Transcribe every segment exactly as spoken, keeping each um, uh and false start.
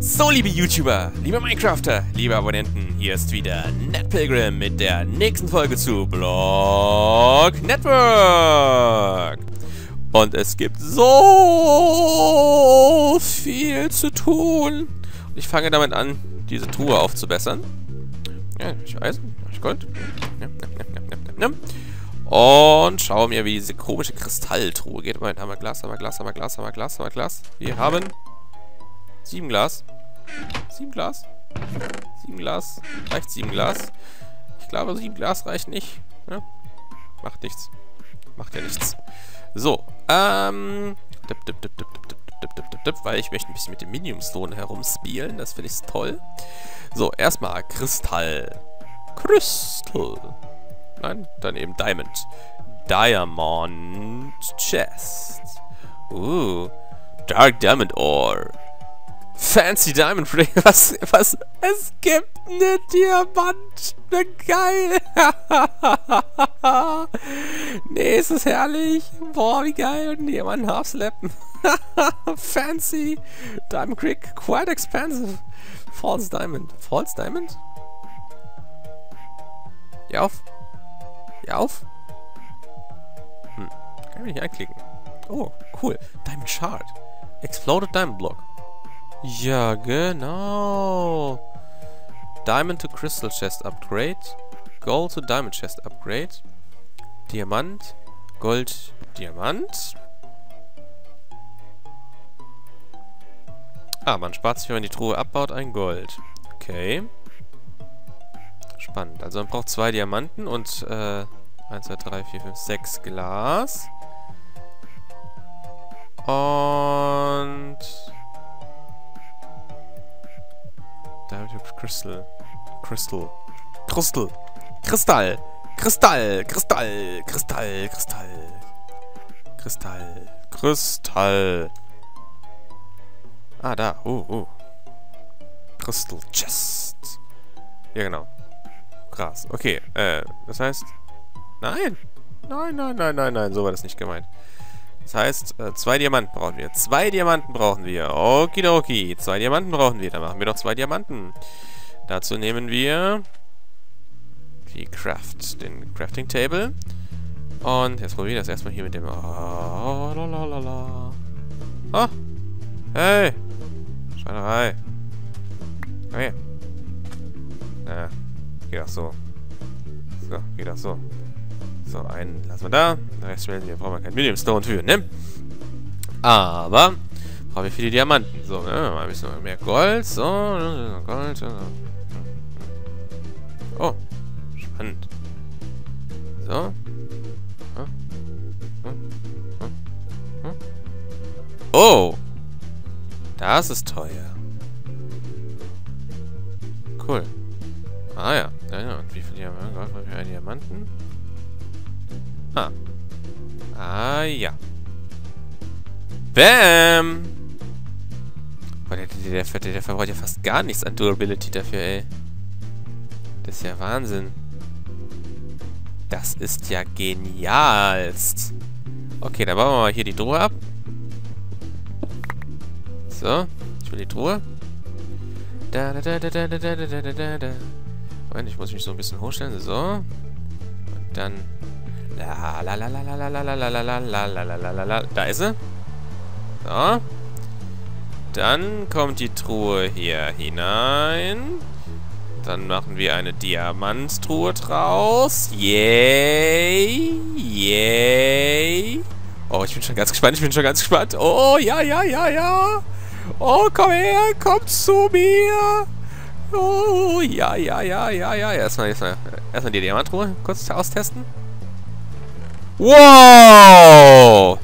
So, liebe YouTuber, liebe Minecrafter, liebe Abonnenten, hier ist wieder NetPilgrim mit der nächsten Folge zu Block Network. Und es gibt so viel zu tun. Und ich fange damit an, diese Truhe aufzubessern. Ja, ich weiß, ich Gold. Und schaue mir, wie diese komische Kristalltruhe geht. Moment, haben wir Glas, haben wir Glas, haben wir Glas, haben wir Glas, haben wir Glas. Wir haben sieben Glas. Sieben Glas? Sieben Glas? Reicht sieben Glas? Ich glaube, sieben Glas reicht nicht. Ja? Macht nichts. Macht ja nichts. So, ähm... Dip, dip, dip, dip, dip, dip, dip, dip, dip, dip, weil ich möchte ein bisschen mit dem Medium-Stone herumspielen. Das finde ich toll. So, erstmal Kristall. Crystal. Nein, dann eben Diamond. Diamond Chest. Uh, Dark Diamond Ore. Fancy Diamond Ring. Was, was? Es gibt eine Diamant. Geil. Nee, ist das herrlich. Boah, wie geil. Und Diamant Half-Slappen. Fancy. Diamond Creek. Quite expensive. False Diamond. False Diamond? Ja auf. Ja auf. Hm. Kann ich nicht anklicken. Oh, cool. Diamond Shard. Exploded Diamond Block. Ja, genau. Diamond to Crystal Chest Upgrade. Gold to Diamond Chest Upgrade. Diamant. Gold. Diamant. Ah, man spart sich, wenn man die Truhe abbaut, ein Gold. Okay. Spannend. Also man braucht zwei Diamanten und äh, eins, zwei, drei, vier, fünf, sechs Glas. Und Diamond Crystal. Crystal. Crystal. Kristall. Kristall. Kristall. Kristall. Kristall. Kristall. Kristall. Ah, da. Oh, oh. Crystal Chest. Ja, genau. Krass. Okay. Äh, das heißt... Nein. Nein, nein, nein, nein, nein. So war das nicht gemeint. Das heißt, äh, zwei Diamanten brauchen wir. Zwei Diamanten brauchen wir. Okidoki. Zwei Diamanten brauchen wir. Dann machen wir doch zwei Diamanten. Dazu nehmen wir die Craft, den Crafting Table. Und jetzt probieren wir das erstmal hier mit dem... Oh, lalalala. Oh. Hey. Schweinerei. Okay. Na, geht auch so. So, geht auch so. So, einen lassen wir da. Den Rest stellen wir, brauchen wir kein Medium Stone für, ne? Aber brauchen wir viele Diamanten. So, ne? Mal ein bisschen mehr Gold. So, Gold. Oh, spannend. So. Oh! Das ist teuer. Cool. Ah ja. Ja, ja. Und wie viel Diamanten? Gold für einen Diamanten? Ah. Ah, ja. Bam! Boah, der, der, der, der verbraucht ja fast gar nichts an Durability dafür, ey. Das ist ja Wahnsinn. Das ist ja genialst. Okay, dann bauen wir mal hier die Truhe ab. So, ich will die Truhe. Da, da, da, da, da, da, da, da, da, da. Moment, ich muss mich so ein bisschen hochstellen. So. Und dann... La la la la la la la la la la la la la la la la. Da ist sie. So. Dann kommt die Truhe hier hinein. Dann machen wir eine Diamanttruhe draus. Yay! Yay! Oh, ich bin schon ganz gespannt. Ich bin schon ganz gespannt. Oh, ja, ja, ja, ja. Oh, komm her. Komm zu mir. Oh, ja, ja, ja, ja, ja. Erstmal, erstmal, erstmal die Diamanttruhe kurz austesten. Wow!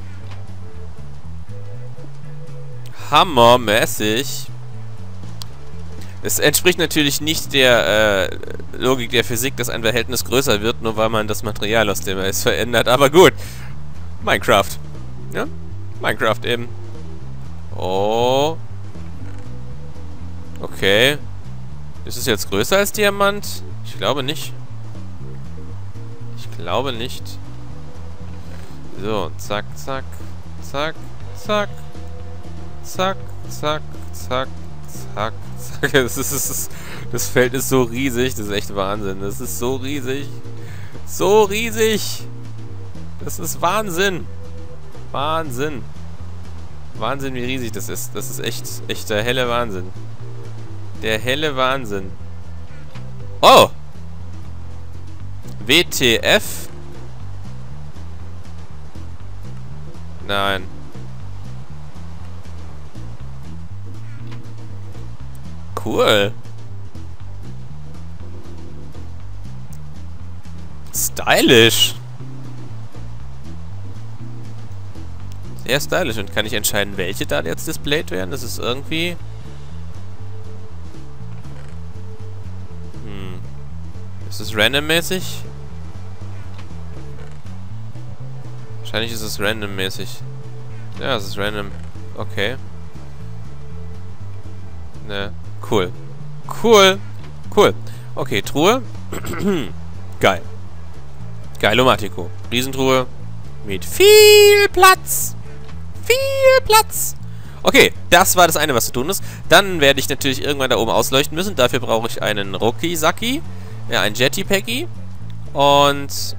Hammermäßig. Es entspricht natürlich nicht der äh, Logik der Physik, dass ein Verhältnis größer wird, nur weil man das Material, aus dem er ist, verändert. Aber gut. Minecraft. Ja? Minecraft eben. Oh. Okay. Ist es jetzt größer als Diamant? Ich glaube nicht. Ich glaube nicht. So, zack, zack, zack, zack, zack, zack, zack, Zack, zack. Das, ist, das, ist, das Feld ist so riesig. Das ist echt Wahnsinn. Das ist so riesig. So riesig. Das ist Wahnsinn. Wahnsinn. Wahnsinn, wie riesig das ist. Das ist echt, echt der helle Wahnsinn. Der helle Wahnsinn. Oh! W T F? Nein. Cool. Stylisch. Sehr stylisch. Und kann ich entscheiden, welche da jetzt displayed werden? Das ist irgendwie... Hm. Ist es randommäßig? Wahrscheinlich ist es randommäßig. Ja, es ist random. Okay. Ne. Cool. Cool. Cool. Okay, Truhe. Geil. Geilomatico. Riesentruhe. Mit viel Platz. Viel Platz. Okay, das war das eine, was zu tun ist. Dann werde ich natürlich irgendwann da oben ausleuchten müssen. Dafür brauche ich einen Ruckisaki. Ja, ein Jetty-Packy. Und...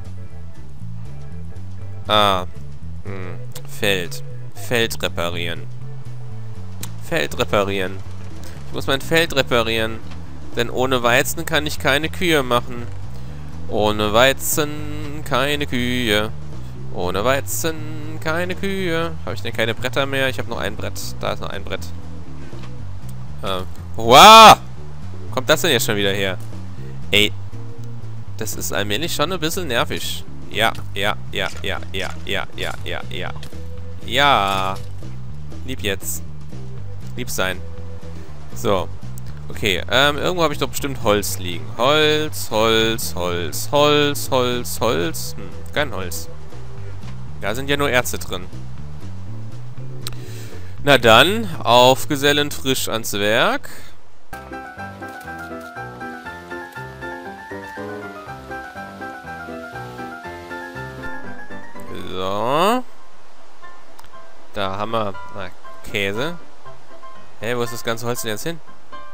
Ah. Hm. Feld. Feld reparieren. Feld reparieren. Ich muss mein Feld reparieren. Denn ohne Weizen kann ich keine Kühe machen. Ohne Weizen keine Kühe. Ohne Weizen keine Kühe. Habe ich denn keine Bretter mehr? Ich habe noch ein Brett. Da ist noch ein Brett. Äh. Wow! Wo kommt das denn jetzt schon wieder her? Ey. Das ist allmählich schon ein bisschen nervig. Ja, ja, ja, ja, ja, ja, ja, ja, ja. Ja. Lieb jetzt. Lieb sein. So. Okay, ähm, irgendwo habe ich doch bestimmt Holz liegen. Holz, Holz, Holz, Holz, Holz, Holz. Hm, kein Holz. Da sind ja nur Erze drin. Na dann, aufgesellend frisch ans Werk. So. Da haben wir na, Käse. Hä, hey, wo ist das ganze Holz denn jetzt hin?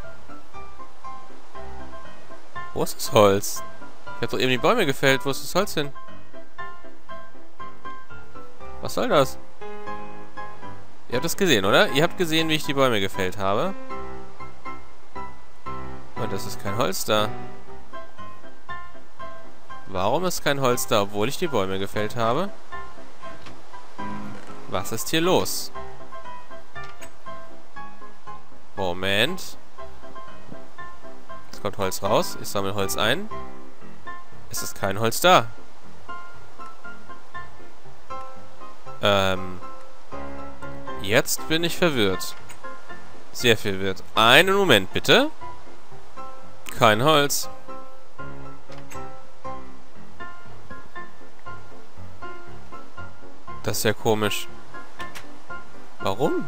Wo ist das Holz? Ich habe doch eben die Bäume gefällt. Wo ist das Holz hin? Was soll das? Ihr habt das gesehen, oder? Ihr habt gesehen, wie ich die Bäume gefällt habe. Und es ist kein Holz da. Warum ist kein Holz da, obwohl ich die Bäume gefällt habe? Was ist hier los? Moment. Jetzt kommt Holz raus. Ich sammle Holz ein. Es ist kein Holz da. Ähm. Jetzt bin ich verwirrt. Sehr verwirrt. Einen Moment, bitte. Kein Holz. Das ist ja komisch. Warum?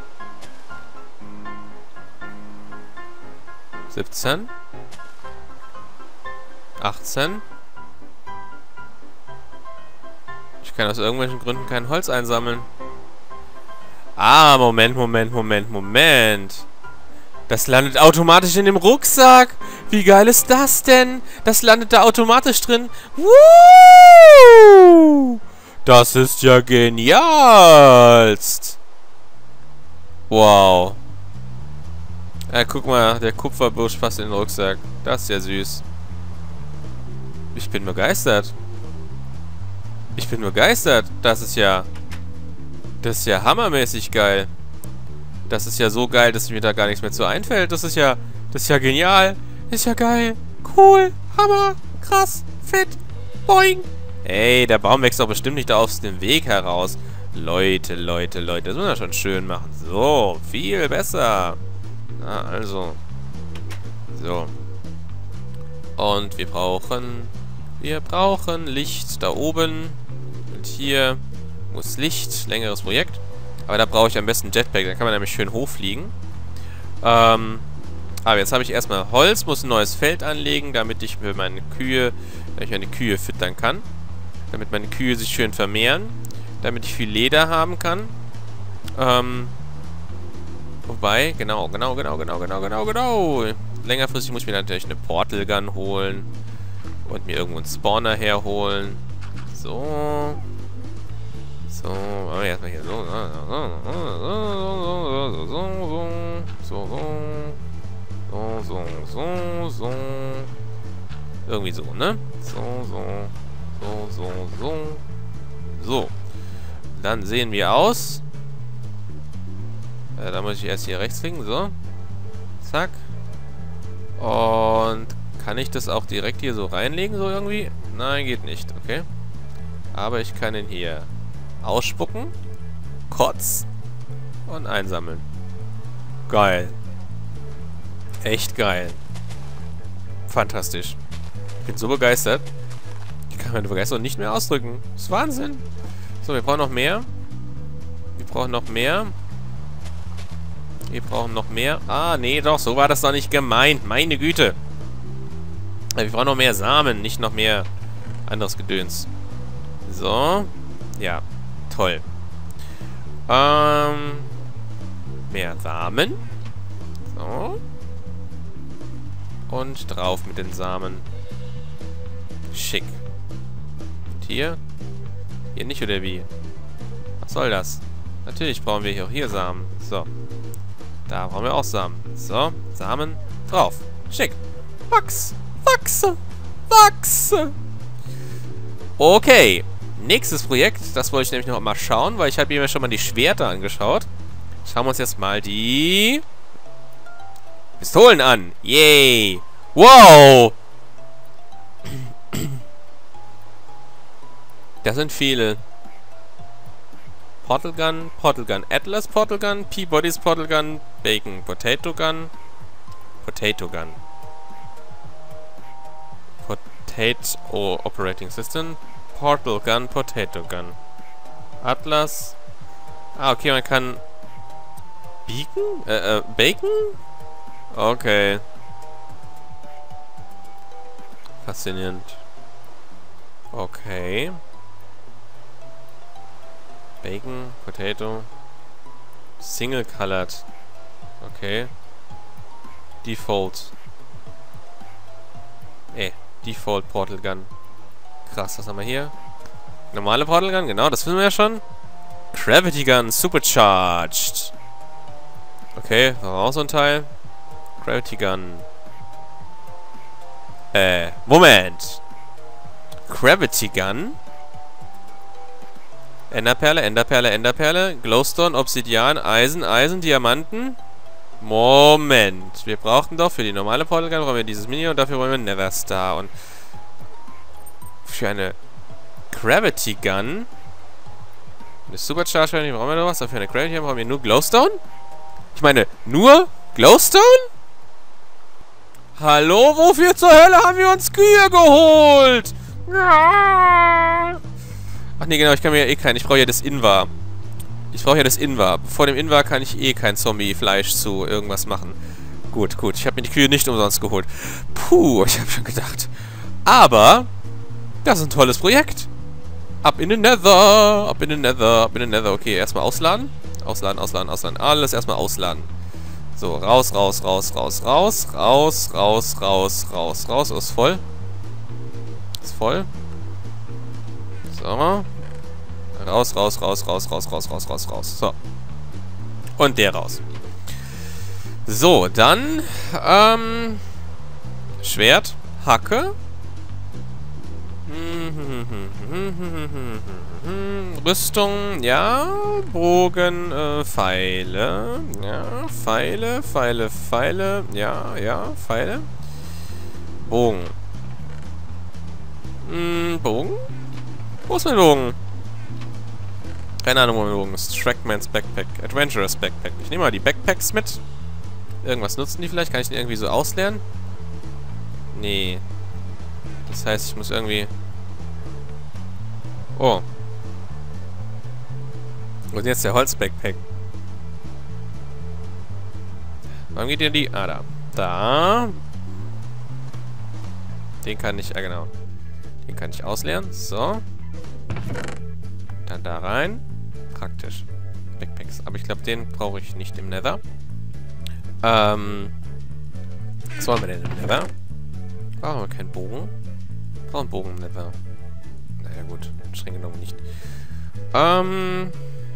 siebzehn. achtzehn. Ich kann aus irgendwelchen Gründen kein Holz einsammeln. Ah, Moment, Moment, Moment, Moment. Das landet automatisch in dem Rucksack. Wie geil ist das denn? Das landet da automatisch drin. Woo! Das ist ja genialst. Wow. Ja, guck mal, der Kupferbusch passt in den Rucksack. Das ist ja süß. Ich bin begeistert. Ich bin begeistert. Das ist ja... Das ist ja hammermäßig geil. Das ist ja so geil, dass mir da gar nichts mehr zu einfällt. Das ist ja... Das ist ja genial. Ist ja geil. Cool. Hammer. Krass. Fett. Boing. Ey, der Baum wächst doch bestimmt nicht da aus dem Weg heraus. Leute, Leute, Leute. Das muss man schon schön machen. So. Viel besser. Na, also. So. Und wir brauchen... Wir brauchen Licht da oben. Und hier muss Licht. Längeres Projekt. Aber da brauche ich am besten Jetpack. Dann kann man nämlich schön hochfliegen. Ähm... Aber jetzt habe ich erstmal Holz, muss ein neues Feld anlegen, damit ich für meine Kühe, damit ich meine Kühe füttern kann. Damit meine Kühe sich schön vermehren. Damit ich viel Leder haben kann. Ähm, Wobei, genau, genau, genau, genau, genau, genau, genau. Längerfristig muss ich mir natürlich eine Portal Gun holen. Und mir irgendwo einen Spawner herholen. So. So, aber erstmal hier so. So, so, so, so, so, so. Irgendwie so, ne? So, so, so, so, so. So. Dann sehen wir aus. Äh, da muss ich erst hier rechts klicken, so. Zack. Und kann ich das auch direkt hier so reinlegen, so irgendwie? Nein, geht nicht, okay. Aber ich kann ihn hier ausspucken, kotzen und einsammeln. Geil. Echt geil. Fantastisch. Ich bin so begeistert. Ich kann meine Begeisterung nicht mehr ausdrücken. Das ist Wahnsinn. So, wir brauchen noch mehr. Wir brauchen noch mehr. Wir brauchen noch mehr. Ah, nee, doch, so war das doch nicht gemeint. Meine Güte. Wir brauchen noch mehr Samen, nicht noch mehr anderes Gedöns. So. Ja, toll. Ähm. Mehr Samen. So. Und drauf mit den Samen. Schick. Und hier? Hier nicht, oder wie? Was soll das? Natürlich brauchen wir hier auch hier Samen. So. Da brauchen wir auch Samen. So, Samen drauf. Schick. Wachs. Wachse. Wachse. Okay. Nächstes Projekt. Das wollte ich nämlich noch mal schauen, weil ich habe mir schon mal die Schwerter angeschaut. Schauen wir uns jetzt mal die Pistolen an. Yay. Wow. Das sind viele. Portal Gun, Portal Gun, Atlas Portal Gun, Peabody's Portal Gun, Bacon, Potato Gun, Potato Gun. Potato Operating System, Portal Gun, Potato Gun. Atlas. Ah, okay, man kann Beacon? Äh, äh, Bacon? Okay. Faszinierend. Okay. Bacon, Potato. Single Colored. Okay. Default. Eh, Default Portal Gun. Krass, was haben wir hier? Normale Portal Gun, genau, das wissen wir ja schon. Gravity Gun, Supercharged. Okay, war auch so ein Teil. Gravity Gun. Äh, Moment. Gravity Gun. Enderperle, Enderperle, Enderperle. Glowstone, Obsidian, Eisen, Eisen, Diamanten. Moment. Wir brauchten doch für die normale Portal Gun brauchen wir dieses Mini und dafür wollen wir Netherstar. Und für eine Gravity Gun. Eine Supercharger, die brauchen wir noch was. Dafür eine Gravity Gun brauchen wir nur Glowstone. Ich meine, nur Glowstone? Hallo, wofür zur Hölle haben wir uns Kühe geholt? Ach nee, genau, ich kann mir ja eh keinen. Ich brauche ja das Invar. Ich brauche ja das Invar. Vor dem Invar kann ich eh kein Zombie-Fleisch zu irgendwas machen. Gut, gut. Ich habe mir die Kühe nicht umsonst geholt. Puh, ich habe schon gedacht. Aber, das ist ein tolles Projekt. Ab in den Nether. Ab in den Nether. Ab in den Nether. Okay, erstmal ausladen. Ausladen, ausladen, ausladen. Alles erstmal ausladen. So, raus, raus, raus, raus, raus. Raus, raus, raus, raus, raus. Ist voll. Ist voll. So. Raus, raus, raus, raus, raus, raus, raus, raus, raus. So. Und der raus. So, dann, ähm, Schwert, Hacke. Rüstung, ja. Bogen, äh, Pfeile. Ja, Pfeile, Pfeile, Pfeile. Ja, ja, Pfeile. Bogen. Hm, Bogen? Wo ist mein Bogen? Keine Ahnung, wo mein Bogen ist. Trackmans Backpack. Adventurous Backpack. Ich nehme mal die Backpacks mit. Irgendwas nutzen die vielleicht? Kann ich die irgendwie so ausleeren? Nee. Das heißt, ich muss irgendwie... Oh. Wo ist jetzt der Holz-Backpack? Warum geht denn die... Ah, da. Da. Den kann ich... Ah, genau. Den kann ich ausleeren. So. Dann da rein. Praktisch. Backpacks. Aber ich glaube, den brauche ich nicht im Nether. Ähm. Was wollen wir denn im Nether? Brauchen wir keinen Bogen? Wir brauchen einen Bogen im Nether. Naja gut, streng genommen nicht. Ähm.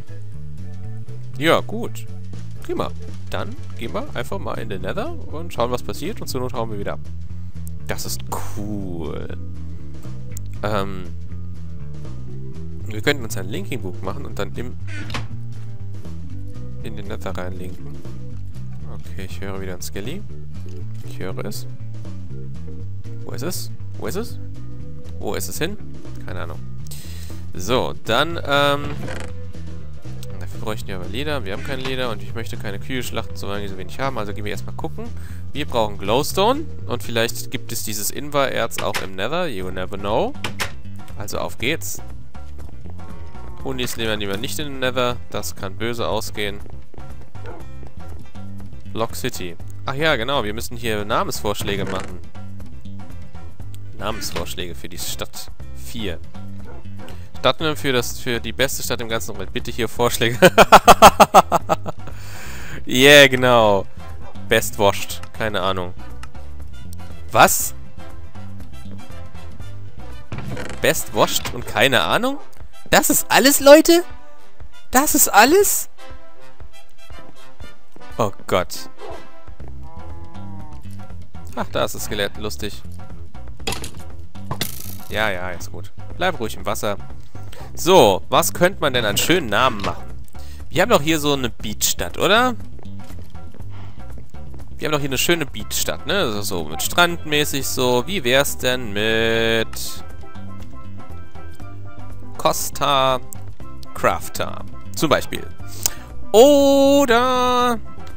Ja, gut. Prima. Dann gehen wir einfach mal in den Nether und schauen, was passiert. Und zur Not hauen wir wieder ab. Das ist cool. Ähm. Wir könnten uns ein Linking-Book machen und dann im in den Nether reinlinken. Okay, ich höre wieder ein Skelly. Ich höre es. Wo ist es? Wo ist es? Wo ist es hin? Keine Ahnung. So, dann, ähm... dafür bräuchten wir aber Leder. Wir haben kein Leder und ich möchte keine Kühe schlachten, solange wir so wenig haben. Also gehen wir erstmal gucken. Wir brauchen Glowstone und vielleicht gibt es dieses Invar-Erz auch im Nether. You never know. Also auf geht's. Hunis nehmen wir lieber nicht in den Nether. Das kann böse ausgehen. Block City. Ach ja, genau. Wir müssen hier Namensvorschläge machen. Namensvorschläge für die Stadt vier. Stadtnamen für, das, für die beste Stadt im ganzen Welt. Bitte hier Vorschläge. Yeah, genau. Best washed. Keine Ahnung. Was? Best washed und keine Ahnung? Das ist alles, Leute? Das ist alles? Oh Gott. Ach, da ist das Skelett. Lustig. Ja, ja, ist gut. Bleib ruhig im Wasser. So, was könnte man denn an schönen Namen machen? Wir haben doch hier so eine Beachstadt, oder? Wir haben doch hier eine schöne Beachstadt, ne? Also so mit Strandmäßig so. Wie wär's denn mit Costa Crafter? Zum Beispiel. Oder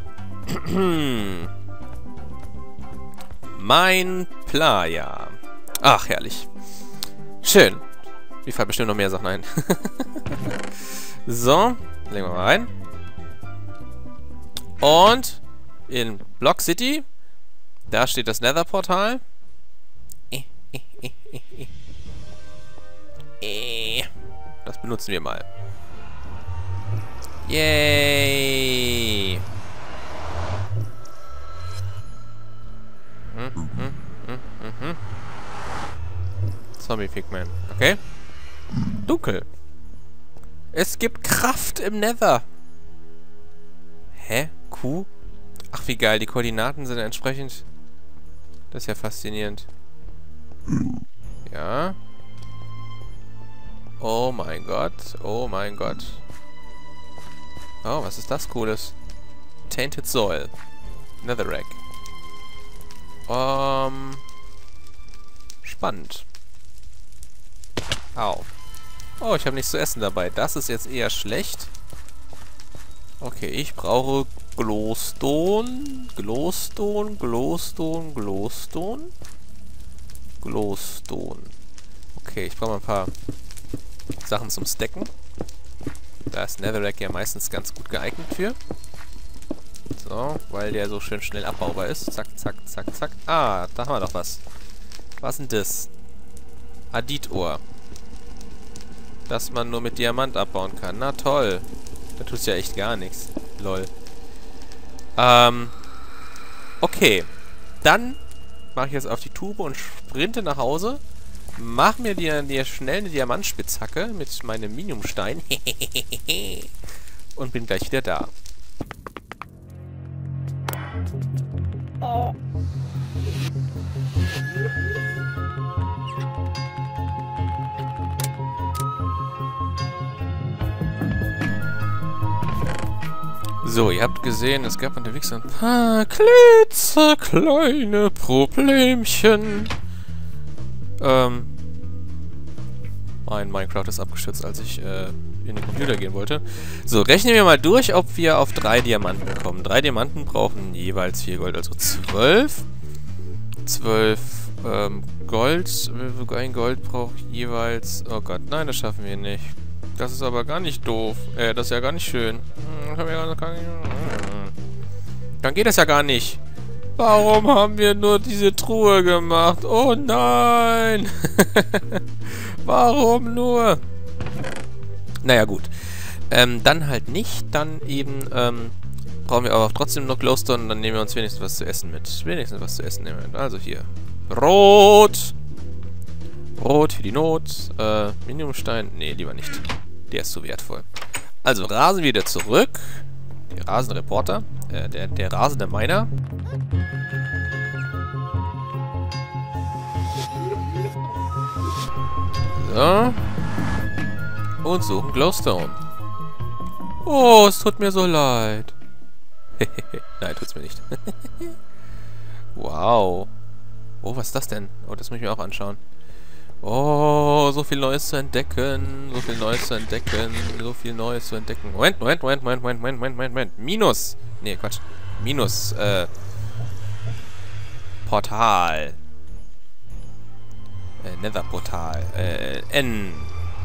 Mein Playa. Ach, herrlich. Schön. Mir fallen bestimmt noch mehr Sachen ein. So, legen wir mal rein. Und in Block City, da steht das Nether-Portal. Das benutzen wir mal. Yay! Hm, hm, hm, hm, hm. Zombie Pigman. Okay. Dunkel. Es gibt Kraft im Nether. Hä? Kuh? Ach, wie geil. Die Koordinaten sind entsprechend. Das ist ja faszinierend. Ja. Oh mein Gott. Oh mein Gott. Oh, was ist das Cooles? Tainted Soil. Netherrack. Ähm. Spannend. Au. Oh, ich habe nichts zu essen dabei. Das ist jetzt eher schlecht. Okay, ich brauche Glowstone. Glowstone, Glowstone, Glowstone. Glowstone. Okay, ich brauche mal ein paar Sachen zum Stacken. Da ist Netherrack ja meistens ganz gut geeignet für. So, weil der so schön schnell abbaubar ist. Zack, zack, zack, zack. Ah, da haben wir doch was. Was ist denn das? Aditohr. Das man nur mit Diamant abbauen kann. Na toll. Da tut ja echt gar nichts. Lol. Ähm. Okay. Dann mache ich jetzt auf die Tube und sprinte nach Hause. Mach mir die, die schnell eine Diamantspitzhacke mit meinem Miniumstein. Und bin gleich wieder da. Oh. So, ihr habt gesehen, es gab unterwegs ein paar klitzekleine Problemchen. Ähm, mein Minecraft ist abgestürzt, als ich äh, in den Computer gehen wollte. So, rechnen wir mal durch, ob wir auf drei Diamanten kommen. Drei Diamanten brauchen jeweils vier Gold, also zwölf. Zwölf ähm, Gold. Ein Gold braucht jeweils... Oh Gott, nein, das schaffen wir nicht. Das ist aber gar nicht doof. Äh, das ist ja gar nicht schön. Dann geht das ja gar nicht. Warum haben wir nur diese Truhe gemacht? Oh nein! Warum nur? Naja, gut. Ähm, dann halt nicht. Dann eben, ähm, brauchen wir aber trotzdem noch Glowstone und dann nehmen wir uns wenigstens was zu essen mit. Wenigstens was zu essen nehmen wir mit. Also hier. Brot! Brot für die Not. Äh, Minimumstein? Nee, lieber nicht. Der ist zu wertvoll. Also, rasen wieder zurück. Der Rasenreporter. Äh, der, der rasende Miner. So. Und suchen Glowstone. Oh, es tut mir so leid. Nein, tut's mir nicht. Wow. Oh, was ist das denn? Oh, das muss ich mir auch anschauen. Oh, so viel Neues zu entdecken. So viel Neues zu entdecken. So viel Neues zu entdecken. Moment, Moment, Moment, Moment, Moment, Moment, Moment, Moment. Minus. Nee, Quatsch. Minus, äh. Portal. Äh, Nether-Portal. Äh, N.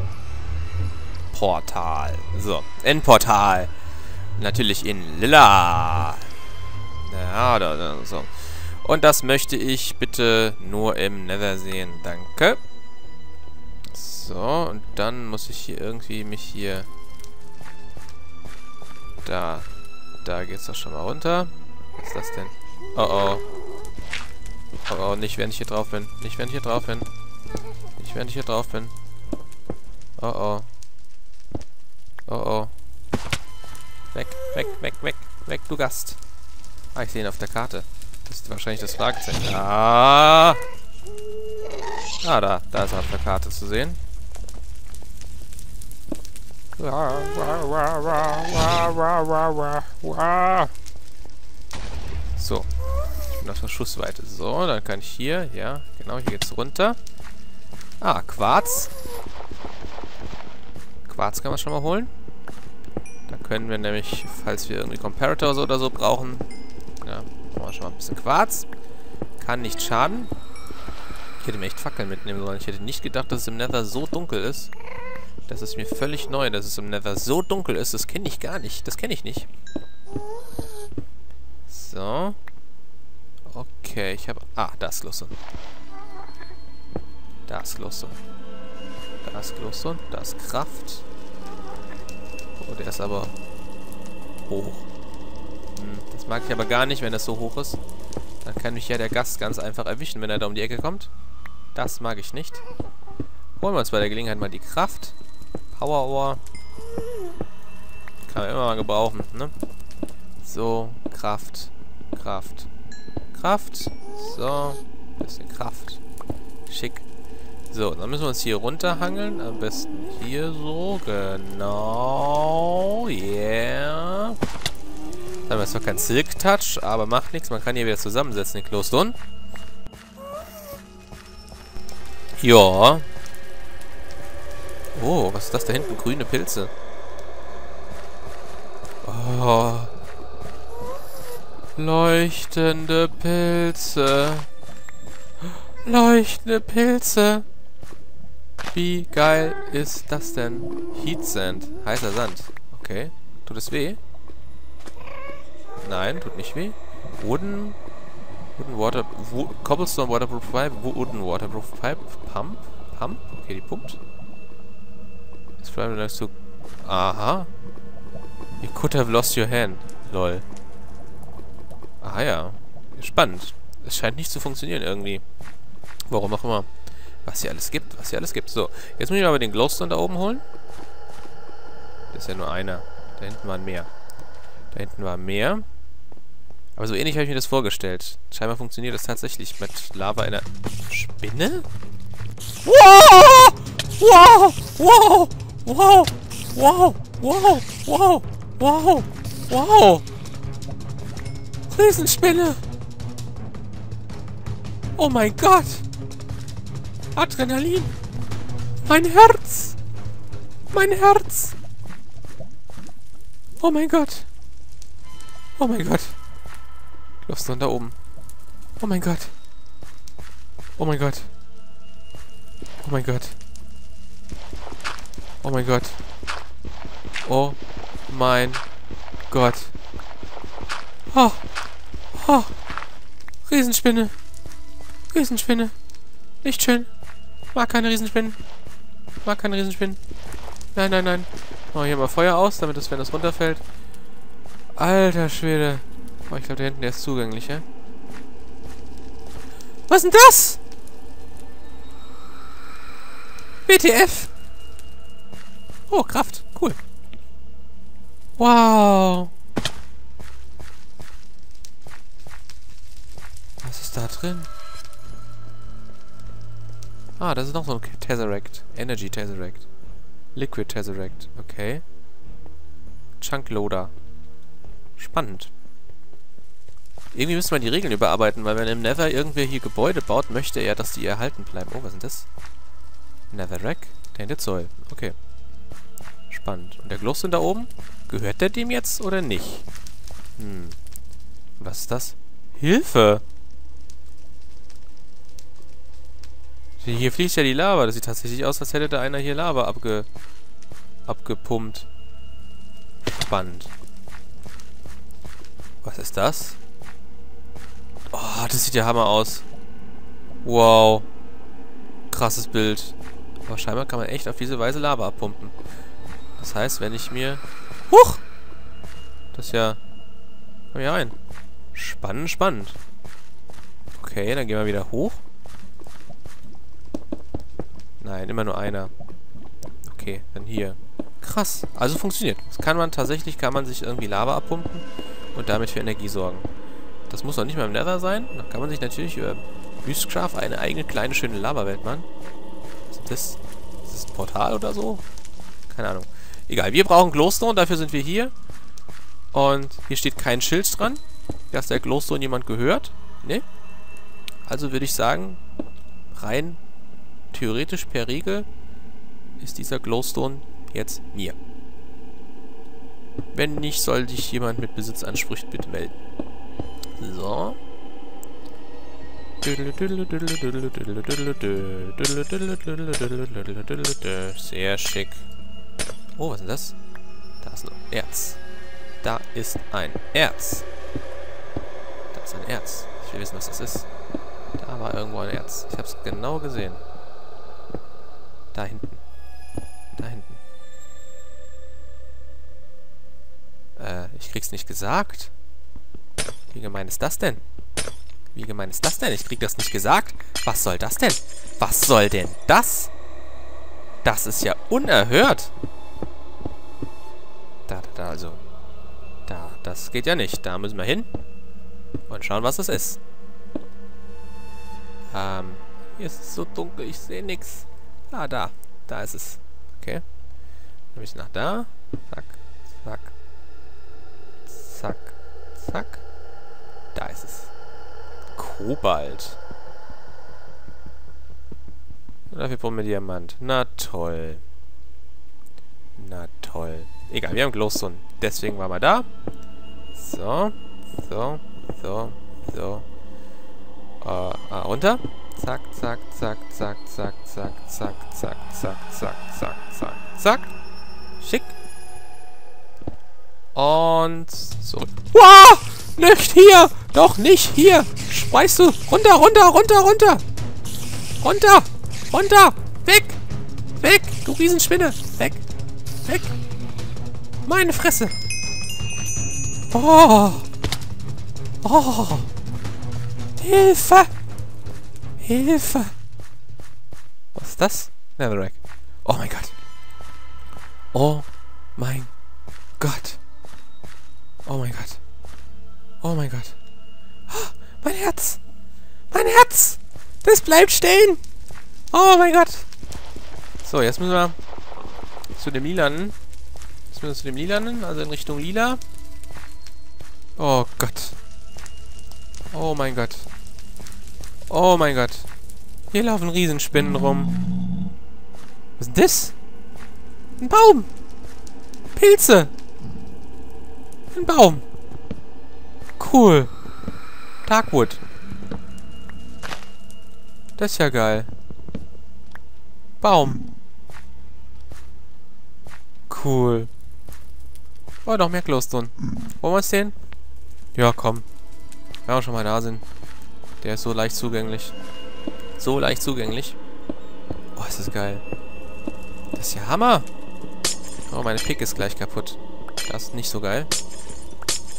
Portal. So, N-Portal. Natürlich in Lila. Ja, da, da, so. Und das möchte ich bitte nur im Nether sehen. Danke. So, und dann muss ich hier irgendwie mich hier... Da. Da geht's doch schon mal runter. Was ist das denn? Oh, oh. Oh, oh, nicht wenn ich hier drauf bin. Nicht wenn ich hier drauf bin. Nicht wenn ich hier drauf bin. Oh, oh. Oh, oh. Weg, weg, weg, weg, weg, du Gast. Ah, ich sehe ihn auf der Karte. Das ist wahrscheinlich das Fragezeichen. Ah! Ah, da. Da ist er auf der Karte zu sehen. So. Ich bin auf der Schussweite. So, dann kann ich hier, ja, genau, hier geht's runter. Ah, Quarz. Quarz kann man schon mal holen. Da können wir nämlich, falls wir irgendwie Comparators oder so brauchen, ja, machen wir schon mal ein bisschen Quarz. Kann nicht schaden. Ich hätte mir echt Fackeln mitnehmen sollen. Ich hätte nicht gedacht, dass es im Nether so dunkel ist. Das ist mir völlig neu, dass es im Nether so dunkel ist. Das kenne ich gar nicht. Das kenne ich nicht. So. Okay, ich habe... Ah, da ist Glowstone. Da ist Glowstone. Da ist Glowstone. Da ist Kraft. Oh, der ist aber hoch. Hm, das mag ich aber gar nicht, wenn das so hoch ist. Dann kann mich ja der Gast ganz einfach erwischen, wenn er da um die Ecke kommt. Das mag ich nicht. Holen wir uns bei der Gelegenheit mal die Kraft. Power Ore. Kann man immer mal gebrauchen, ne? So, Kraft. Kraft. Kraft. So. Bisschen Kraft. Schick. So, dann müssen wir uns hier runterhangeln. Am besten hier so. Genau. Yeah. Dann haben wir zwar keinen Silk Touch, aber macht nichts. Man kann hier wieder zusammensetzen, den Glowstone. Ja. Oh, was ist das da hinten? Grüne Pilze. Oh. Leuchtende Pilze. Leuchtende Pilze. Wie geil ist das denn? Heat Sand. Heißer Sand. Okay. Tut es weh? Nein, tut nicht weh. Wooden... Wooden Water... Wo, Cobblestone Waterproof Pipe. Wooden Waterproof Pipe. Pump. Pump. Okay, die pumpt. Jetzt bleiben wir so... Aha. You could have lost your hand. Lol. Ah ja. Spannend. Es scheint nicht zu funktionieren irgendwie. Warum auch immer. Was hier alles gibt. Was hier alles gibt. So. Jetzt muss ich aber den Glowstone da oben holen. Das ist ja nur einer. Da hinten waren mehr. Da hinten war mehr. Aber so ähnlich habe ich mir das vorgestellt. Scheinbar funktioniert das tatsächlich mit Lava in der... Spinne? Wow! Wow! Wow! Wow! Wow! Wow! Wow! Wow! Wow! Riesenspinne! Oh mein Gott! Adrenalin! Mein Herz! Mein Herz! Oh mein Gott! Oh mein Gott! Glowstone da oben. Oh mein Gott! Oh mein Gott! Oh mein Gott! Oh mein Gott! Oh mein Gott! Oh! Oh! Riesenspinne! Riesenspinne! Nicht schön! Mag keine Riesenspinnen! Mag keine Riesenspinnen! Nein, nein, nein! Machen wir hier mal Feuer aus, damit es, wenn es runterfällt, Alter Schwede. Oh, ich glaube, da hinten der ist zugänglich, ja? Was ist denn das? W T F. Oh, Kraft. Cool. Wow. Was ist da drin? Ah, das ist noch so ein Tesseract. Energy Tesseract. Liquid Tesseract. Okay. Chunk Loader. Spannend. Irgendwie müsste man die Regeln überarbeiten, weil wenn im Nether irgendwer hier Gebäude baut, möchte er, dass die erhalten bleiben. Oh, was ist denn das? Netherrack? Tainted Soil. Okay. Spannend. Und der Glowstone da oben? Gehört der dem jetzt oder nicht? Hm. Was ist das? Hilfe! Hier fließt ja die Lava. Das sieht tatsächlich aus, als hätte da einer hier Lava abge... abgepumpt. Spannend. Was ist das? Oh, das sieht ja Hammer aus. Wow. Krasses Bild. Aber scheinbar kann man echt auf diese Weise Lava abpumpen. Das heißt, wenn ich mir... Huch! Das ist ja... Komm hier rein. Spannend, spannend. Okay, dann gehen wir wieder hoch. Nein, immer nur einer. Okay, dann hier. Krass. Also funktioniert. Das kann man tatsächlich, kann man sich irgendwie Lava abpumpen und damit für Energie sorgen. Das muss noch nicht mal im Nether sein. Da kann man sich natürlich über Wüstcraft eine eigene kleine schöne Lava-Welt machen. Was ist das? Ist das ein Portal oder so? Keine Ahnung. Egal, wir brauchen Glowstone, dafür sind wir hier. Und hier steht kein Schild dran, dass der Glowstone jemand gehört. Ne? Also würde ich sagen, rein theoretisch per Regel ist dieser Glowstone jetzt mir. Wenn nicht, soll sich jemand mit Besitzansprüchen bitte melden. So. Sehr schick. Oh, was ist denn das? Da ist ein Erz. Da ist ein Erz. Da ist ein Erz. Ich will wissen, was das ist. Da war irgendwo ein Erz. Ich hab's genau gesehen. Da hinten. Da hinten. Äh, ich krieg's nicht gesagt. Wie gemein ist das denn? Wie gemein ist das denn? Ich krieg das nicht gesagt. Was soll das denn? Was soll denn das? Das ist ja unerhört. Da, da, da, also. Da, das geht ja nicht. Da müssen wir hin. Und schauen, was es ist. Ähm, hier ist es so dunkel, ich sehe nichts. Ah, da. Da ist es. Okay. Dann ich nach da. Zack, zack. Zack, zack. Da ist es. Kobalt. Dafür brauchen wir Diamant. Na toll. Na toll. Egal, wir haben Glowstone. Deswegen waren wir da. So. So. So. So. Äh, ah, runter. Zack, zack, zack, zack, zack, zack, zack, zack, zack, zack, zack, zack, zack. Schick. Und zurück. Wow! Nicht hier! Doch nicht hier! Weißt du? Runter, runter, runter, runter! Runter! Runter! Weg! Weg! Du Riesenspinne! Weg! Weg! Meine Fresse! Oh! Oh! Hilfe! Hilfe! Was ist das? Netherrack. Oh mein Gott! Oh mein Gott! Oh mein Gott! Oh mein Gott! Oh, mein Herz! Mein Herz! Das bleibt stehen! Oh mein Gott! So, jetzt müssen wir zu dem Lilanen. Jetzt müssen wir zu dem Lilanen, also in Richtung Lila. Oh Gott! Oh mein Gott! Oh mein Gott! Hier laufen Riesenspinnen rum. Was ist denn das? Ein Baum! Pilze! Ein Baum! Cool! Darkwood! Das ist ja geil. Baum! Cool! Oh, noch mehr Glowstone. Wollen wir es sehen? Ja, komm. Wenn wir schon mal da sind. Der ist so leicht zugänglich. So leicht zugänglich. Oh, ist das geil. Das ist ja Hammer. Oh, meine Pick ist gleich kaputt. Das ist nicht so geil.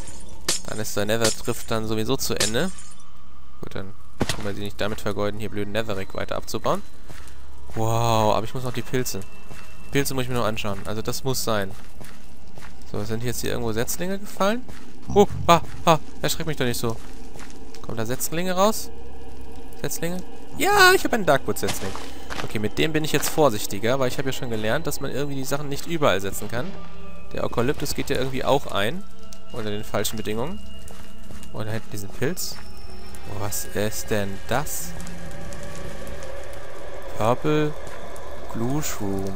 Dann ist der Nether-Drift dann sowieso zu Ende. Gut, dann können wir sie nicht damit vergeuden, hier blöden Netherrack weiter abzubauen. Wow, aber ich muss noch die Pilze. Die Pilze muss ich mir noch anschauen. Also das muss sein. So, sind jetzt hier irgendwo Setzlinge gefallen? Oh, ah, ah, erschreck mich doch nicht so. Kommen da Setzlinge raus? Setzlinge? Ja, ich habe einen Darkwood-Setzling. Okay, mit dem bin ich jetzt vorsichtiger, weil ich habe ja schon gelernt, dass man irgendwie die Sachen nicht überall setzen kann. Der Eukalyptus geht ja irgendwie auch ein. Unter den falschen Bedingungen. Und da hinten diesen Pilz. Was ist denn das? Purple Glue Shroom.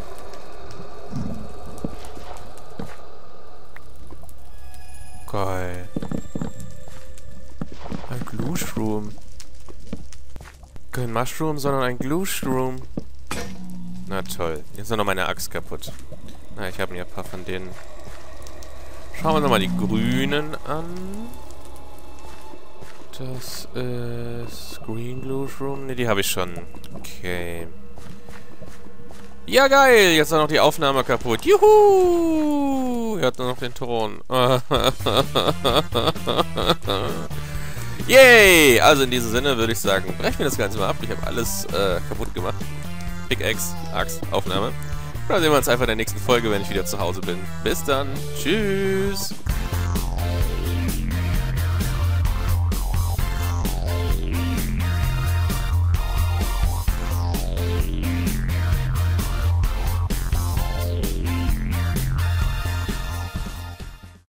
Geil. Ein Glue Shroom. Kein Mushroom, sondern ein Glue Shroom. Na toll. Jetzt ist noch meine Axt kaputt. Na, ich habe mir ein paar von denen. Schauen wir uns nochmal die grünen an. Das ist Green Glue Shroom. Ne, die habe ich schon. Okay. Ja, geil. Jetzt ist noch die Aufnahme kaputt. Juhu! Er hat nur noch den Thron. Yay! Also in diesem Sinne würde ich sagen, brechen wir das Ganze mal ab. Ich habe alles äh, kaputt gemacht. Pickaxe, Axt, Aufnahme. Dann sehen wir uns einfach in der nächsten Folge, wenn ich wieder zu Hause bin. Bis dann. Tschüss.